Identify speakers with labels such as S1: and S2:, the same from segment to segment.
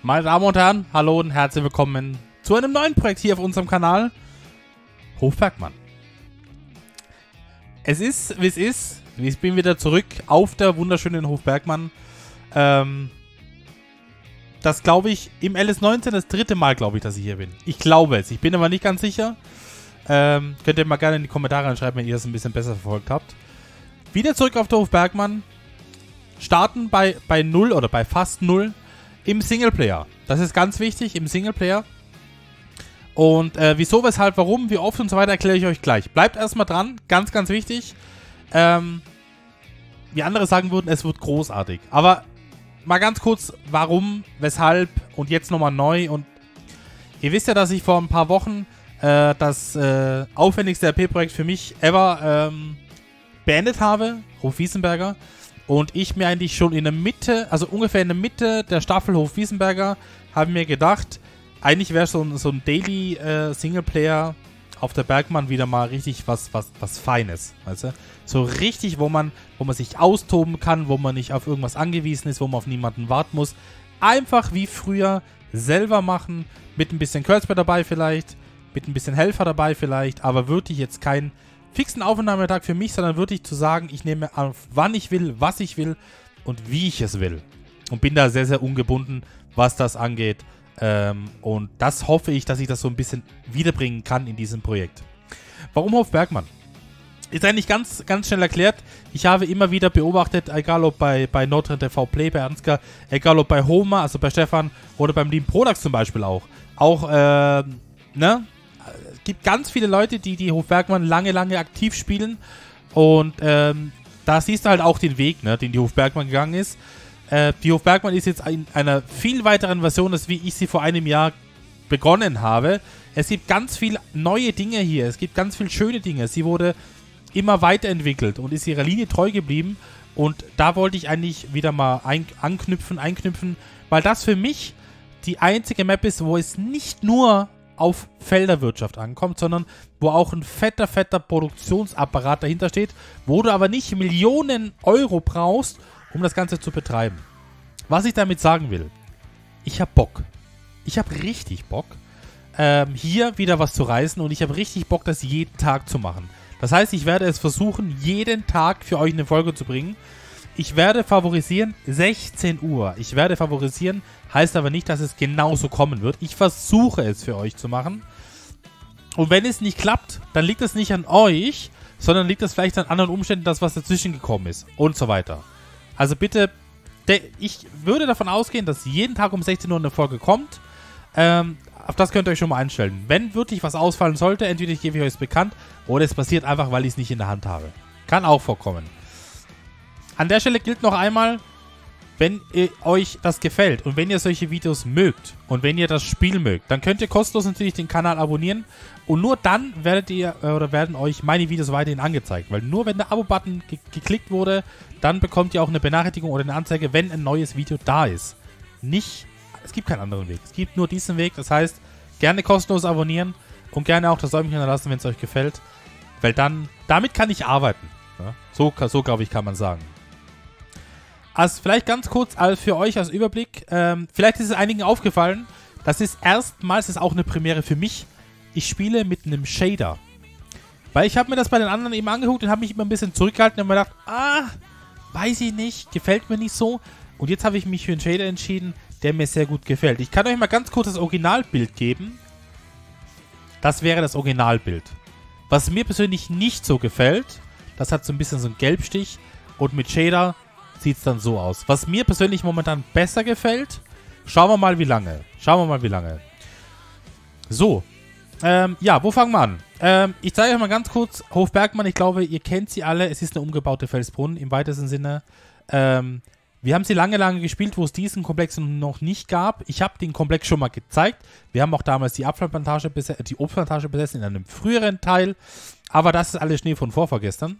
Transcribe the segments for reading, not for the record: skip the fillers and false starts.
S1: Meine Damen und Herren, hallo und herzlich willkommen zu einem neuen Projekt hier auf unserem Kanal, Hof Bergmann. Es ist, wie es ist. Ich bin wieder zurück auf der wunderschönen Hof Bergmann. Das glaube ich im LS19 das dritte Mal, glaube ich, dass ich hier bin. Ich glaube es. Ich bin aber nicht ganz sicher. Könnt ihr mal gerne in die Kommentare reinschreiben, wenn ihr das ein bisschen besser verfolgt habt. Wieder zurück auf der Hof Bergmann. Starten bei 0 oder bei fast 0 im Singleplayer. Das ist ganz wichtig, im Singleplayer. Und wieso, weshalb, warum, wie oft und so weiter erkläre ich euch gleich. Bleibt erstmal dran, ganz, ganz wichtig. Wie andere sagen würden, es wird großartig. Aber mal ganz kurz, warum, weshalb und jetzt nochmal neu. Und ihr wisst ja, dass ich vor ein paar Wochen das aufwendigste RP-Projekt für mich ever beendet habe, Hof Wiesenberger. Und ich mir eigentlich schon in der Mitte, also ungefähr in der Mitte der Staffel Hof Wiesenberger, habe mir gedacht, eigentlich wäre so ein Daily Singleplayer auf der Bergmann wieder mal richtig was Feines, weißt du? So richtig, wo man sich austoben kann, wo man nicht auf irgendwas angewiesen ist, wo man auf niemanden warten muss. Einfach wie früher selber machen, mit ein bisschen Cursor dabei vielleicht, mit ein bisschen Helfer dabei vielleicht, aber wirklich jetzt kein fixen Aufnahmetag für mich, sondern wirklich zu sagen, ich nehme auf, wann ich will, was ich will und wie ich es will. Und bin da sehr, sehr ungebunden, was das angeht. Und das hoffe ich, dass ich das so ein bisschen wiederbringen kann in diesem Projekt. Warum Hof Bergmann? Ist eigentlich ganz, ganz schnell erklärt. Ich habe immer wieder beobachtet, egal ob bei Nordrhein TV Play, bei Ansgar, egal ob bei Homer, also bei Stefan oder beim Team Products zum Beispiel auch. Auch, es gibt ganz viele Leute, die Hof Bergmann lange aktiv spielen. Und da siehst du halt auch den Weg, ne, den die Hof Bergmann gegangen ist. Die Hof Bergmann ist jetzt in einer viel weiteren Version, als wie ich sie vor einem Jahr begonnen habe. Es gibt ganz viele neue Dinge hier. Es gibt ganz viele schöne Dinge. Sie wurde immer weiterentwickelt und ist ihrer Linie treu geblieben. Und da wollte ich eigentlich wieder mal einknüpfen, weil das für mich die einzige Map ist, wo es nicht nur auf Felderwirtschaft ankommt, sondern wo auch ein fetter Produktionsapparat dahinter steht, wo du aber nicht Millionen Euro brauchst, um das Ganze zu betreiben. Was ich damit sagen will, ich habe Bock. Ich habe richtig Bock, hier wieder was zu reißen und ich habe richtig Bock, das jeden Tag zu machen. Das heißt, ich werde es versuchen, jeden Tag für euch eine Folge zu bringen. Ich werde favorisieren 16 Uhr. Ich werde favorisieren, heißt aber nicht, dass es genauso kommen wird. Ich versuche es für euch zu machen. Und wenn es nicht klappt, dann liegt es nicht an euch, sondern liegt es vielleicht an anderen Umständen, das was dazwischen gekommen ist und so weiter. Also bitte, ich würde davon ausgehen, dass jeden Tag um 16 Uhr eine Folge kommt. Auf das könnt ihr euch schon mal einstellen. Wenn wirklich was ausfallen sollte, entweder ich gebe euch es bekannt oder es passiert einfach, weil ich es nicht in der Hand habe. Kann auch vorkommen. An der Stelle gilt noch einmal, wenn euch das gefällt und wenn ihr solche Videos mögt und wenn ihr das Spiel mögt, dann könnt ihr kostenlos natürlich den Kanal abonnieren und nur dann werden euch meine Videos weiterhin angezeigt, weil nur wenn der Abo-Button geklickt wurde, dann bekommt ihr auch eine Benachrichtigung oder eine Anzeige, wenn ein neues Video da ist. Es gibt keinen anderen Weg, es gibt nur diesen Weg, das heißt, gerne kostenlos abonnieren und gerne auch das Däumchen hinterlassen, wenn es euch gefällt, weil damit kann ich arbeiten. Ja? So glaube ich, kann man sagen. Also vielleicht ganz kurz für euch als Überblick, vielleicht ist es einigen aufgefallen, das ist erstmals auch eine Premiere für mich, ich spiele mit einem Shader. Weil ich habe mir das bei den anderen eben angeguckt und habe mich immer ein bisschen zurückgehalten und mir gedacht, weiß ich nicht, gefällt mir nicht so. Und jetzt habe ich mich für einen Shader entschieden, der mir sehr gut gefällt. Ich kann euch mal ganz kurz das Originalbild geben. Das wäre das Originalbild. Was mir persönlich nicht so gefällt, das hat so ein bisschen so einen Gelbstich und mit Shader sieht es dann so aus. Was mir persönlich momentan besser gefällt, schauen wir mal wie lange. So, ja, wo fangen wir an? Ich zeige euch mal ganz kurz, Hof Bergmann, ich glaube, ihr kennt sie alle. Es ist eine umgebaute Felsbrunnen im weitesten Sinne. Wir haben sie lange gespielt, wo es diesen Komplex noch nicht gab. Ich habe den Komplex schon mal gezeigt. Wir haben auch damals die Obstplantage besessen in einem früheren Teil. Aber das ist alles Schnee von vorgestern.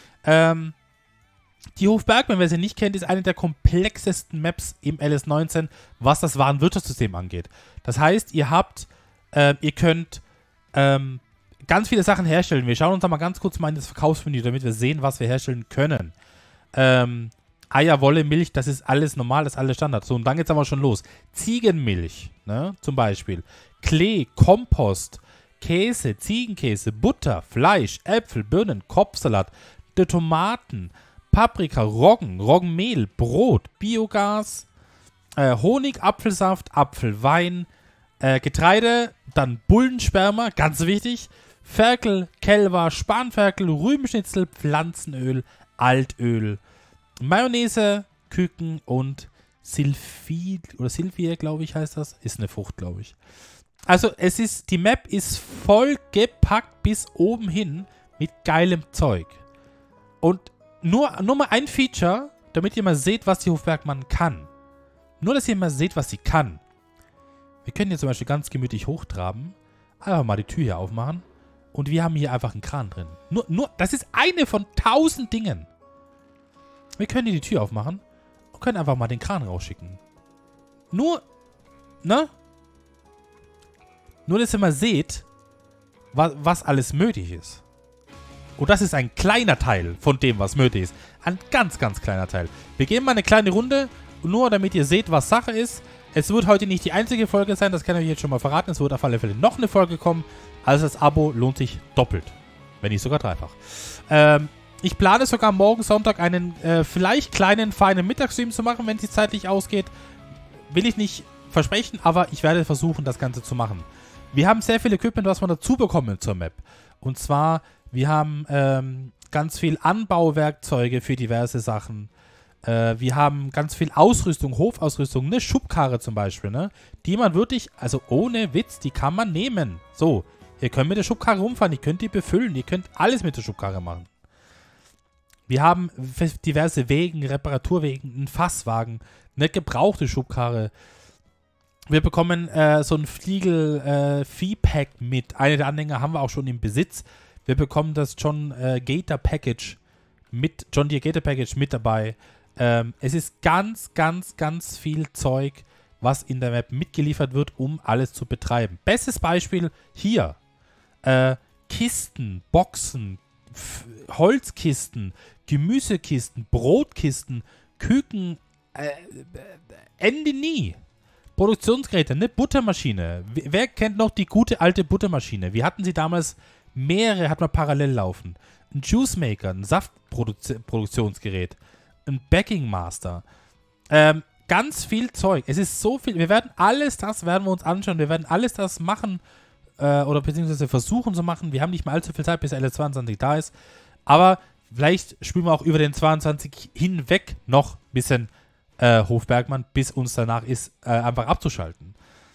S1: Die Hof Bergmann, wer sie nicht kennt, ist eine der komplexesten Maps im LS19, was das Warenwirtschaftssystem angeht. Das heißt, ihr könnt ganz viele Sachen herstellen. Wir schauen uns da mal ganz kurz mal in das Verkaufsmenü, damit wir sehen, was wir herstellen können. Eier, Wolle, Milch, das ist alles normal, das ist alles Standard. So, und dann geht's aber schon los. Ziegenmilch, ne, zum Beispiel. Klee, Kompost, Käse, Ziegenkäse, Butter, Fleisch, Äpfel, Birnen, Kopfsalat, die Tomaten, Paprika, Roggenmehl, Brot, Biogas, Honig, Apfelsaft, Apfelwein, Getreide, dann Bullensperma, ganz wichtig, Ferkel, Kälber, Spanferkel, Rübenschnitzel, Pflanzenöl, Altöl, Mayonnaise, Küken und Silphie, glaube ich, heißt das. Ist eine Frucht, glaube ich. Also die Map ist voll gepackt bis oben hin mit geilem Zeug. Und nur mal ein Feature, damit ihr mal seht, was die Hofbergmann kann. Nur, dass ihr mal seht, was sie kann. Wir können hier zum Beispiel ganz gemütlich hochtraben, einfach mal die Tür hier aufmachen und wir haben hier einfach einen Kran drin. Das ist eine von 1000 Dingen. Wir können hier die Tür aufmachen und können einfach mal den Kran rausschicken. Nur, dass ihr mal seht, was alles möglich ist. Und das ist ein kleiner Teil von dem, was möglich ist. Ein ganz, ganz kleiner Teil. Wir gehen mal eine kleine Runde, nur damit ihr seht, was Sache ist. Es wird heute nicht die einzige Folge sein, das kann ich euch jetzt schon mal verraten. Es wird auf alle Fälle noch eine Folge kommen. Also das Abo lohnt sich doppelt. Wenn nicht sogar dreifach. Ich plane sogar morgen Sonntag einen vielleicht kleinen, feinen Mittagsstream zu machen, wenn es zeitlich ausgeht. Will ich nicht versprechen, aber ich werde versuchen, das Ganze zu machen. Wir haben sehr viel Equipment, was wir dazu bekommen zur Map. Und zwar, wir haben ganz viel Anbauwerkzeuge für diverse Sachen. Wir haben ganz viel Ausrüstung, Hofausrüstung, eine Schubkarre zum Beispiel, ne? Die man wirklich, also ohne Witz, die kann man nehmen. So, ihr könnt mit der Schubkarre rumfahren, ihr könnt die befüllen, ihr könnt alles mit der Schubkarre machen. Wir haben diverse Wegen, Reparaturwegen, einen Fasswagen, eine gebrauchte Schubkarre. Wir bekommen so ein Fliegel-Vieh-Pack mit. Eine der Anhänger haben wir auch schon im Besitz. Wir bekommen das John Deere Package mit dabei. Es ist ganz, ganz, ganz viel Zeug, was in der Map mitgeliefert wird, um alles zu betreiben. Bestes Beispiel hier. Kisten, Boxen, Holzkisten, Gemüsekisten, Brotkisten, Küken, Ende nie. Produktionsgeräte, eine Buttermaschine. Wer kennt noch die gute alte Buttermaschine? Wir hatten sie damals mehrere, hat man parallel laufen. Ein Juicemaker, ein Saftproduktionsgerät, ein Baking Master. Ganz viel Zeug. Es ist so viel. Wir werden alles das werden wir uns anschauen. Wir werden alles das machen oder beziehungsweise versuchen zu machen. Wir haben nicht mal allzu viel Zeit, bis L22 da ist. Aber vielleicht spielen wir auch über den 22 hinweg noch ein bisschen Hofbergmann, bis uns danach ist, einfach abzuschalten.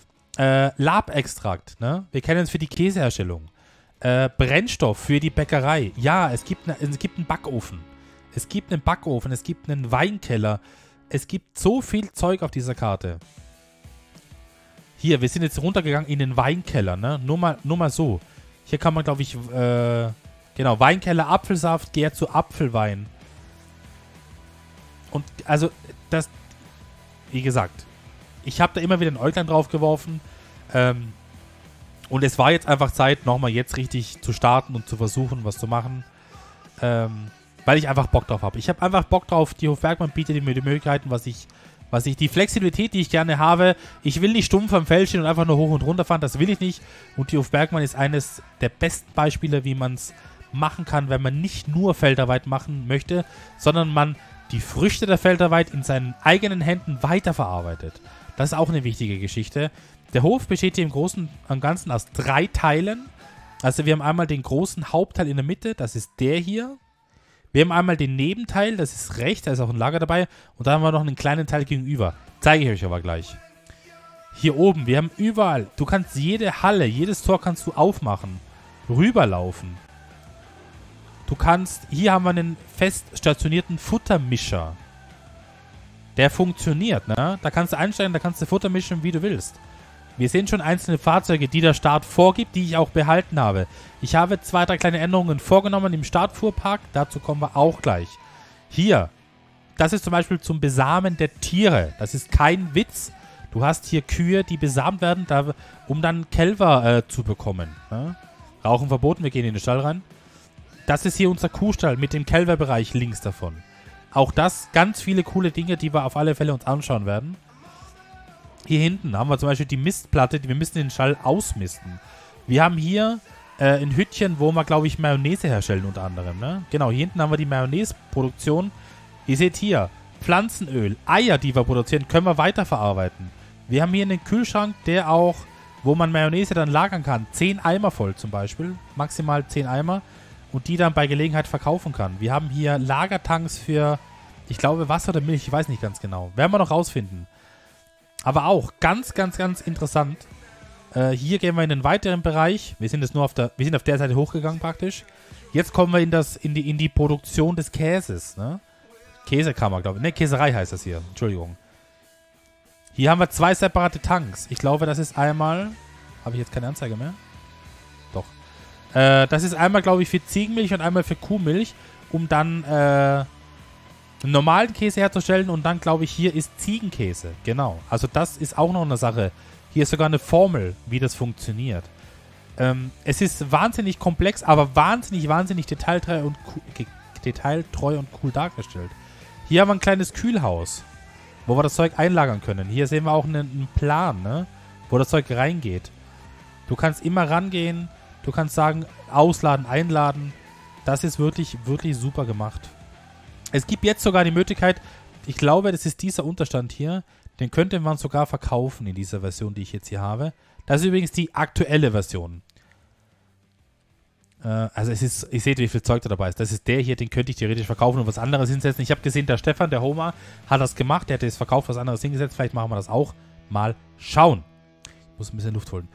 S1: Labextrakt, ne? Wir kennen es für die Käseherstellung. Brennstoff für die Bäckerei. Ja, es gibt einen Backofen. Es gibt einen Weinkeller. Es gibt so viel Zeug auf dieser Karte. Hier, wir sind jetzt runtergegangen in den Weinkeller, ne? Nur mal so. Hier kann man, glaube ich, genau, Weinkeller, Apfelsaft, gärt zu Apfelwein. Und, also, das, wie gesagt, ich habe da immer wieder ein Äuglein drauf geworfen. Und es war jetzt einfach Zeit, nochmal jetzt richtig zu starten und zu versuchen, was zu machen. Weil ich einfach Bock drauf habe. Ich habe einfach Bock drauf, die Hofbergmann bietet mir die Möglichkeiten, die Flexibilität, die ich gerne habe. Ich will nicht stumpf am Feld stehen und einfach nur hoch und runter fahren, das will ich nicht. Und die Hofbergmann ist eines der besten Beispiele, wie man es machen kann, wenn man nicht nur Feldarbeit machen möchte, sondern man die Früchte der Feldarbeit in seinen eigenen Händen weiterverarbeitet. Das ist auch eine wichtige Geschichte. Der Hof besteht hier im Großen und Ganzen aus 3 Teilen. Also wir haben einmal den großen Hauptteil in der Mitte, das ist der hier. Wir haben einmal den Nebenteil, das ist rechts, da ist auch ein Lager dabei. Und dann haben wir noch einen kleinen Teil gegenüber. Zeige ich euch aber gleich. Hier oben, wir haben überall, du kannst jede Halle, jedes Tor kannst du aufmachen, rüberlaufen. Du kannst, hier haben wir einen fest stationierten Futtermischer. Der funktioniert, ne? Da kannst du einsteigen, da kannst du Futter mischen, wie du willst. Wir sehen schon einzelne Fahrzeuge, die der Start vorgibt, die ich auch behalten habe. Ich habe 2, 3 kleine Änderungen vorgenommen im Startfuhrpark. Dazu kommen wir auch gleich. Hier, das ist zum Beispiel zum Besamen der Tiere. Das ist kein Witz. Du hast hier Kühe, die besamt werden, um dann Kälber zu bekommen. Ne? Rauchen verboten, wir gehen in den Stall rein. Das ist hier unser Kuhstall mit dem Kälberbereich links davon. Auch das ganz viele coole Dinge, die wir auf alle Fälle uns anschauen werden. Hier hinten haben wir zum Beispiel die Mistplatte, wir müssen den Schall ausmisten. Wir haben hier ein Hütchen, wo wir, glaube ich, Mayonnaise herstellen unter anderem. Ne? Genau, hier hinten haben wir die Mayonnaise-Produktion. Ihr seht hier, Pflanzenöl, Eier, die wir produzieren, können wir weiterverarbeiten. Wir haben hier einen Kühlschrank, der auch, wo man Mayonnaise dann lagern kann. 10 Eimer voll zum Beispiel, maximal 10 Eimer. Und die dann bei Gelegenheit verkaufen kann. Wir haben hier Lagertanks für, ich glaube, Wasser oder Milch, ich weiß nicht ganz genau. Werden wir noch rausfinden. Aber auch ganz, ganz, ganz interessant. Hier gehen wir in den weiteren Bereich. Wir sind auf der Seite hochgegangen praktisch. Jetzt kommen wir in die Produktion des Käses. Ne? Käsekammer, glaube ich. Ne, Käserei heißt das hier. Entschuldigung. Hier haben wir 2 separate Tanks. Ich glaube, das ist einmal... Habe ich jetzt keine Anzeige mehr? Doch. Das ist einmal, glaube ich, für Ziegenmilch und einmal für Kuhmilch, um dann einen normalen Käse herzustellen. Und dann, glaube ich, hier ist Ziegenkäse. Genau. Also das ist auch noch eine Sache. Hier ist sogar eine Formel, wie das funktioniert. Es ist wahnsinnig komplex, aber wahnsinnig detailtreu und cool dargestellt. Hier haben wir ein kleines Kühlhaus, wo wir das Zeug einlagern können. Hier sehen wir auch einen Plan, ne? Wo das Zeug reingeht. Du kannst immer rangehen. Du kannst sagen, ausladen, einladen. Das ist wirklich, wirklich super gemacht. Es gibt jetzt sogar die Möglichkeit, ich glaube, das ist dieser Unterstand hier, den könnte man sogar verkaufen in dieser Version, die ich jetzt hier habe. Das ist übrigens die aktuelle Version. Also es ist, ihr seht, wie viel Zeug da dabei ist. Das ist der hier, den könnte ich theoretisch verkaufen und was anderes hinsetzen. Ich habe gesehen, der Stefan, der Homer, hat das gemacht. Der hat das verkauft, was anderes hingesetzt. Vielleicht machen wir das auch. Mal schauen. Ich muss ein bisschen Luft holen.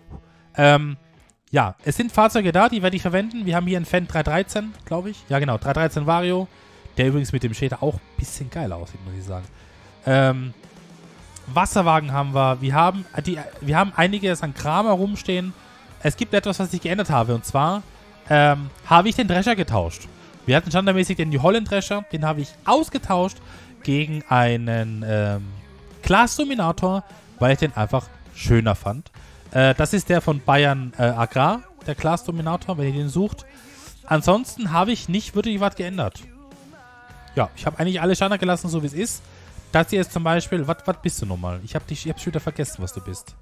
S1: Ja, es sind Fahrzeuge da, die werde ich verwenden. Wir haben hier einen Fan 313, glaube ich. Ja, genau, 313 Vario. Der übrigens mit dem Shader auch ein bisschen geil aussieht, muss ich sagen. Wasserwagen haben wir. Wir haben einiges an Kram herumstehen. Es gibt etwas, was ich geändert habe. Und zwar habe ich den Drescher getauscht. Wir hatten standardmäßig den New Holland Drescher. Den habe ich ausgetauscht gegen einen Class Dominator, weil ich den einfach schöner fand. Das ist der von Bayern Agrar, der Class Dominator, wenn ihr den sucht. Ansonsten habe ich nicht wirklich was geändert. Ja, ich habe eigentlich alles Standard gelassen, so wie es ist. Das hier ist zum Beispiel, was bist du nochmal? Ich habe schon wieder vergessen, was du bist.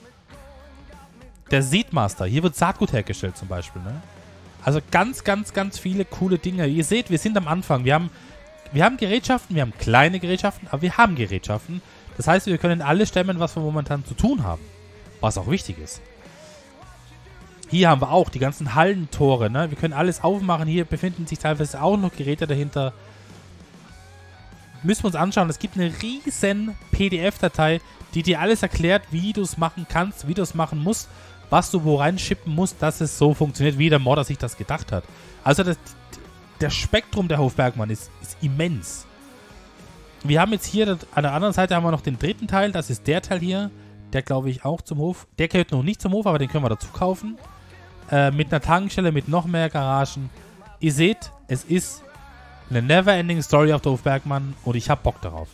S1: Der Seedmaster. Hier wird Saatgut hergestellt zum Beispiel, ne? Also ganz, ganz, ganz viele coole Dinge. Ihr seht, wir sind am Anfang. Wir haben Gerätschaften, wir haben kleine Gerätschaften, aber wir haben Gerätschaften. Das heißt, wir können alles stemmen, was wir momentan zu tun haben. Was auch wichtig ist. Hier haben wir auch die ganzen Hallentore, ne? Wir können alles aufmachen. Hier befinden sich teilweise auch noch Geräte dahinter. Müssen wir uns anschauen. Es gibt eine riesen PDF-Datei, die dir alles erklärt, wie du es machen kannst, wie du es machen musst, was du wo reinschippen musst, dass es so funktioniert, wie der Modder sich das gedacht hat. Also der Spektrum der Hofbergmann ist immens. Wir haben jetzt hier, an der anderen Seite haben wir noch den dritten Teil, das ist der Teil hier. Der glaube ich auch zum Hof. Der gehört noch nicht zum Hof, aber den können wir dazu kaufen. Mit einer Tankstelle, mit noch mehr Garagen. Ihr seht, es ist eine never-ending Story auf der Hofbergmann und ich habe Bock darauf.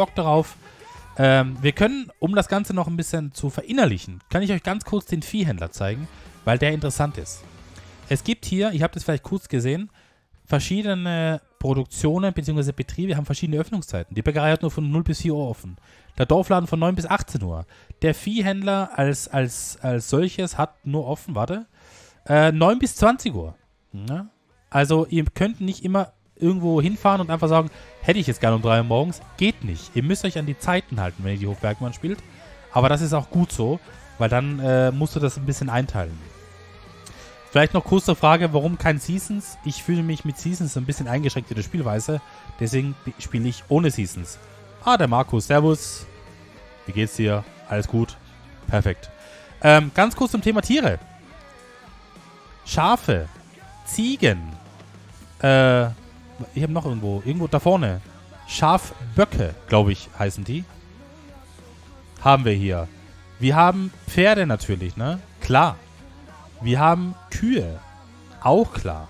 S1: Wir können, um das Ganze noch ein bisschen zu verinnerlichen, kann ich euch ganz kurz den Viehhändler zeigen, weil der interessant ist. Es gibt hier, ich habe das vielleicht kurz gesehen, verschiedene Produktionen bzw. Betriebe haben verschiedene Öffnungszeiten. Die Bäckerei hat nur von 0 bis 4 Uhr offen. Der Dorfladen von 9 bis 18 Uhr. Der Viehhändler als solches hat nur offen, 9 bis 20 Uhr. Ja? Also ihr könnt nicht immer irgendwo hinfahren und einfach sagen, hätte ich jetzt gerne um 3 Uhr morgens. Geht nicht. Ihr müsst euch an die Zeiten halten, wenn ihr die Hofbergmann spielt. Aber das ist auch gut so, weil dann musst du das ein bisschen einteilen. Vielleicht noch kurz zur Frage, warum kein Seasons? Ich fühle mich mit Seasons ein bisschen eingeschränkt in der Spielweise. Deswegen spiele ich ohne Seasons. Ah, der Markus. Servus. Wie geht's dir? Alles gut? Perfekt. Ganz kurz zum Thema Tiere. Schafe. Ziegen. Ich habe noch irgendwo da vorne. Schafböcke, glaube ich, heißen die. Haben wir hier. Wir haben Pferde natürlich, ne? Klar. Wir haben Kühe. Auch klar.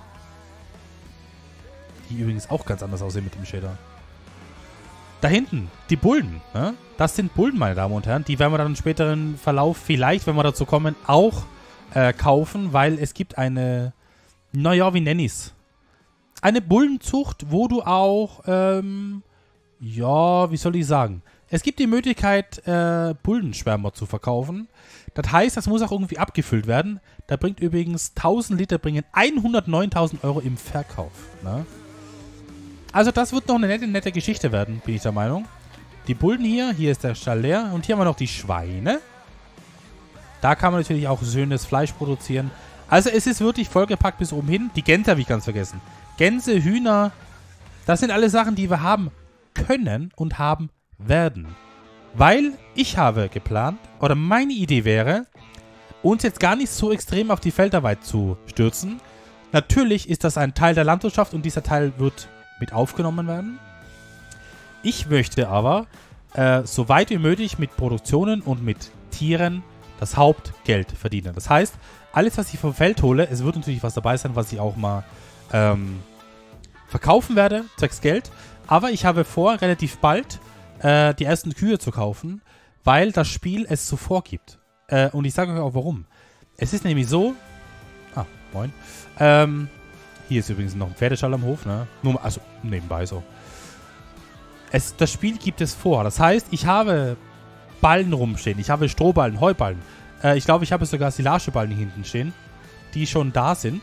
S1: Die übrigens auch ganz anders aussehen mit dem Shader. Da hinten, die Bullen. Ne? Das sind Bullen, meine Damen und Herren. Die werden wir dann im späteren Verlauf vielleicht, wenn wir dazu kommen, auch kaufen, weil es gibt eine, naja, wie nenne ich's? eine Bullenzucht, wo du auch, ja, wie soll ich sagen? Es gibt die Möglichkeit, Bullenschwärmer zu verkaufen. Das heißt, das muss auch irgendwie abgefüllt werden. Da bringt übrigens 1000 Liter, bringen 109.000 Euro im Verkauf. Ne? Also das wird noch eine nette Geschichte werden, bin ich der Meinung. Die Bullen hier ist der Stall leer. Und hier haben wir noch die Schweine. Da kann man natürlich auch schönes Fleisch produzieren. Also es ist wirklich vollgepackt bis oben hin. Die Gänse habe ich ganz vergessen. Gänse, Hühner, das sind alle Sachen, die wir haben können und haben werden. Weil ich habe geplant, oder meine Idee wäre, uns jetzt gar nicht so extrem auf die Feldarbeit zu stürzen. Natürlich ist das ein Teil der Landwirtschaft und dieser Teil wird mit aufgenommen werden. Ich möchte aber so weit wie möglich mit Produktionen und mit Tieren das Hauptgeld verdienen. Das heißt, alles, was ich vom Feld hole, es wird natürlich was dabei sein, was ich auch mal verkaufen werde, zwecks Geld. Aber ich habe vor, relativ bald die ersten Kühe zu kaufen, weil das Spiel es so vorgibt. Und ich sage euch auch warum. Es ist nämlich so... Ah, moin. Hier ist übrigens noch ein Pferdestall am Hof, ne? Nur, also nebenbei so. Das Spiel gibt es vor. Das heißt, ich habe Ballen rumstehen. Ich habe Strohballen, Heuballen. Ich glaube, ich habe sogar Silageballen hier hinten stehen, die schon da sind.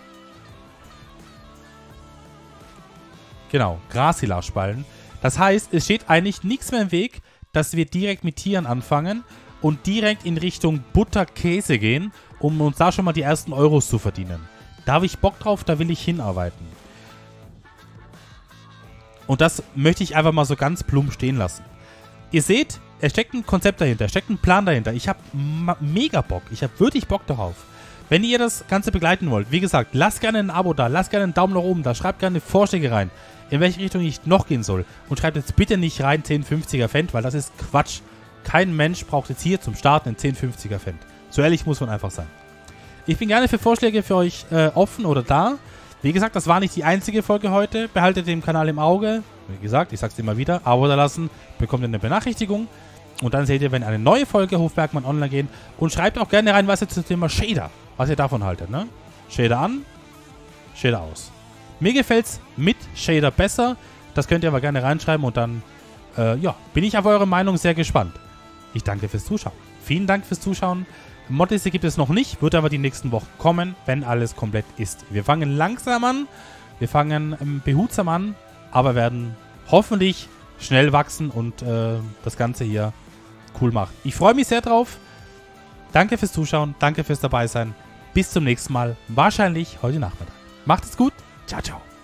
S1: Genau, Grassilage-Ballen. Das heißt, es steht eigentlich nichts mehr im Weg, dass wir direkt mit Tieren anfangen und direkt in Richtung Butter, Käse gehen, um uns da schon mal die ersten Euros zu verdienen. Da habe ich Bock drauf, da will ich hinarbeiten. Und das möchte ich einfach mal so ganz plump stehen lassen. Ihr seht, es steckt ein Konzept dahinter, es steckt ein Plan dahinter. Ich habe mega Bock, ich habe wirklich Bock darauf. Wenn ihr das Ganze begleiten wollt, wie gesagt, lasst gerne ein Abo da, lasst gerne einen Daumen nach oben da, schreibt gerne Vorschläge rein, in welche Richtung ich noch gehen soll. Und schreibt jetzt bitte nicht rein 1050er Fendt, weil das ist Quatsch. Kein Mensch braucht jetzt hier zum Starten einen 1050er Fendt. So ehrlich muss man einfach sein. Ich bin gerne für Vorschläge für euch offen oder da. Wie gesagt, das war nicht die einzige Folge heute. Behaltet den Kanal im Auge. Wie gesagt, ich sag's immer wieder, Abo da lassen, bekommt ihr eine Benachrichtigung. Und dann seht ihr, wenn eine neue Folge Hofbergmann online geht. Und schreibt auch gerne rein, was ihr zum Thema Shader, was ihr davon haltet, ne? Shader an, Shader aus. Mir gefällt's mit Shader besser. Das könnt ihr aber gerne reinschreiben und dann, ja, bin ich auf eure Meinung sehr gespannt. Ich danke fürs Zuschauen. Vielen Dank fürs Zuschauen. Modliste gibt es noch nicht, wird aber die nächsten Wochen kommen, wenn alles komplett ist. Wir fangen langsam an, wir fangen behutsam an, aber werden hoffentlich schnell wachsen und das Ganze hier cool machen. Ich freue mich sehr drauf. Danke fürs Zuschauen, danke fürs Dabeisein. Bis zum nächsten Mal, wahrscheinlich heute Nachmittag. Macht es gut. Ciao, ciao.